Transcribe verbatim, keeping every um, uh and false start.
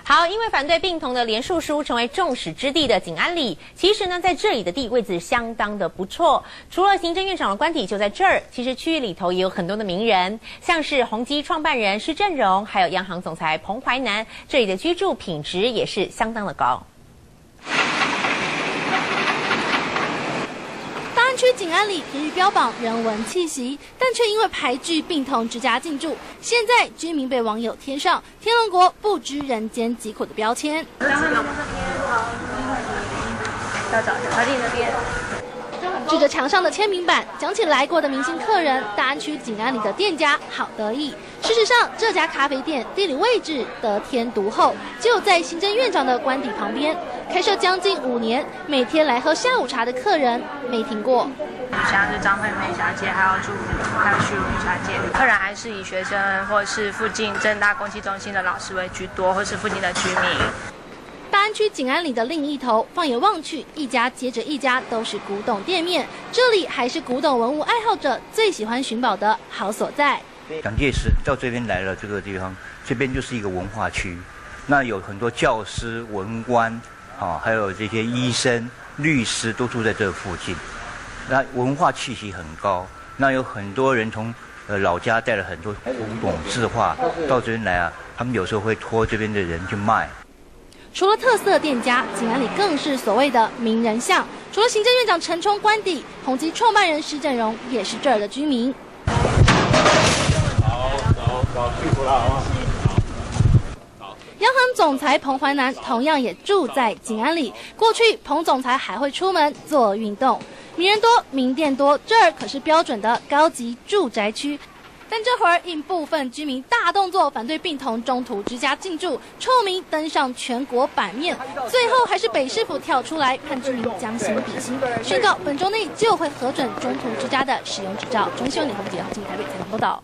好，因为反对并同的连署书成为众矢之的的景安里，其实呢，在这里的地位置相当的不错。除了行政院长的官邸就在这儿，其实区域里头也有很多的名人，像是宏基创办人施正荣，还有央行总裁彭淮南，这里的居住品质也是相当的高。 大安区景安里平日标榜人文气息，但却因为排拒并同之家进驻，现在居民被网友贴上“天龙国不知人间疾苦”的标签。要找小弟那边。 指着墙上的签名板，讲起来过的明星客人，大安区景安里的店家好得意。事实上，这家咖啡店地理位置得天独厚，就在行政院长的官邸旁边，开设将近五年，每天来喝下午茶的客人没停过。 像是张惠妹小姐，还有助理，还有徐如玉小姐，客人还是以学生或是附近政大公器中心的老师为居多，或是附近的居民。 大安区景安里的另一头，放眼望去，一家接着一家都是古董店面。这里还是古董文物爱好者最喜欢寻宝的好所在。 蒋介石到这边来了，这个地方这边就是一个文化区，那有很多教师、文官，啊，还有这些医生、律师都住在这附近。那文化气息很高，那有很多人从呃老家带了很多古董字画到这边来啊，他们有时候会托这边的人去卖。 除了特色店家，景安里更是所谓的名人巷。除了行政院长陈冲官邸，宏基创办人施正荣也是这儿的居民。 好，走走，辛苦了，好吗？ 央行总裁彭淮南同样也住在景安里。过去，彭总裁还会出门做运动。名人多，名店多，这儿可是标准的高级住宅区。 但这会儿因部分居民大动作反对并同中途之家进驻，臭名登上全国版面。最后还是北市府跳出来判居民将心比心，宣告本周内就会核准中途之家的使用执照。中新闻李宏杰、进台北采访报道。